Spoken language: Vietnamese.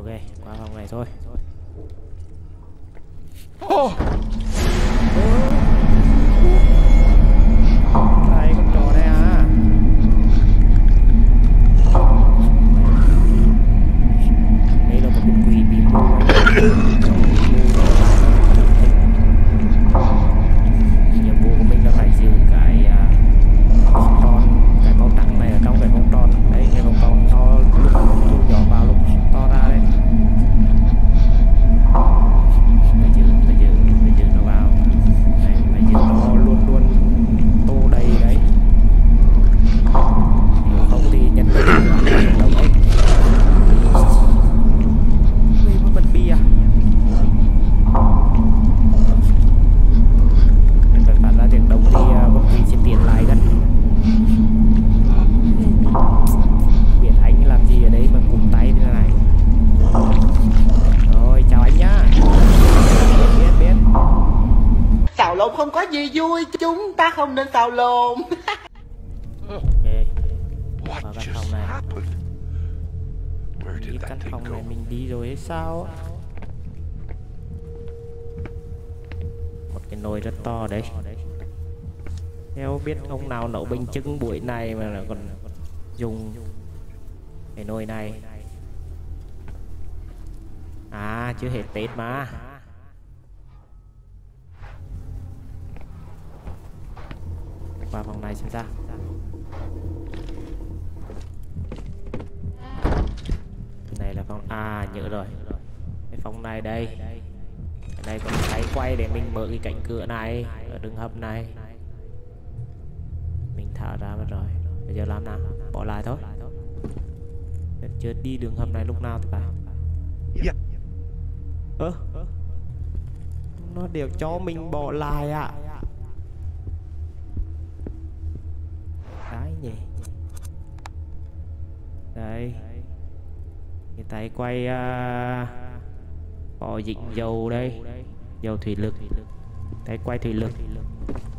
Ok, qua phòng này thôi. Đây con trò đây à. Đây là một con quỷ bị nhiệm vụ của mình là phải giữ cái màu trắng này ở trong cái vòng tròn đấy, cái vòng tròn to lúc nhỏ vào lúc to ra đấy. Phải giữ nó vào đấy, phải giữ nó luôn luôn tô đầy đấy, nếu không thì nhân vật đâu ấy. Ui, mà bật bia à? nhân vật phát ra tiếng động thì con quỷ sẽ tiến lại gần. Biết anh làm gì ở đây mà cùng tay như thế này. Rồi chào anh nhá. Biết Xào lộn không có gì vui, chúng ta không nên xào lộn. ok, vào căn phòng này. Nghĩ căn phòng này mình đi rồi hay sao? Một cái nồi rất to đấy. Theo biết ông nào nấu bánh trưng buổi này mà là còn dùng cái nồi này. À, chưa hết Tết mà. Qua phòng này xem sao. Cái này là phòng... À, nhớ rồi. Cái phòng này đây. Cái này có cái quay để mình mở cái cánh cửa này ở đường hầm này. Mình thả ra mất rồi. Bây giờ làm nào? Bỏ lại thôi. Chưa đi đường hầm này lúc nào thì phải. Nó đều cho mình bỏ lại ạ. Cái nhỉ? Đây. Cái tay quay có dính dầu đây. Dầu thủy lực. Tay quay thủy lực.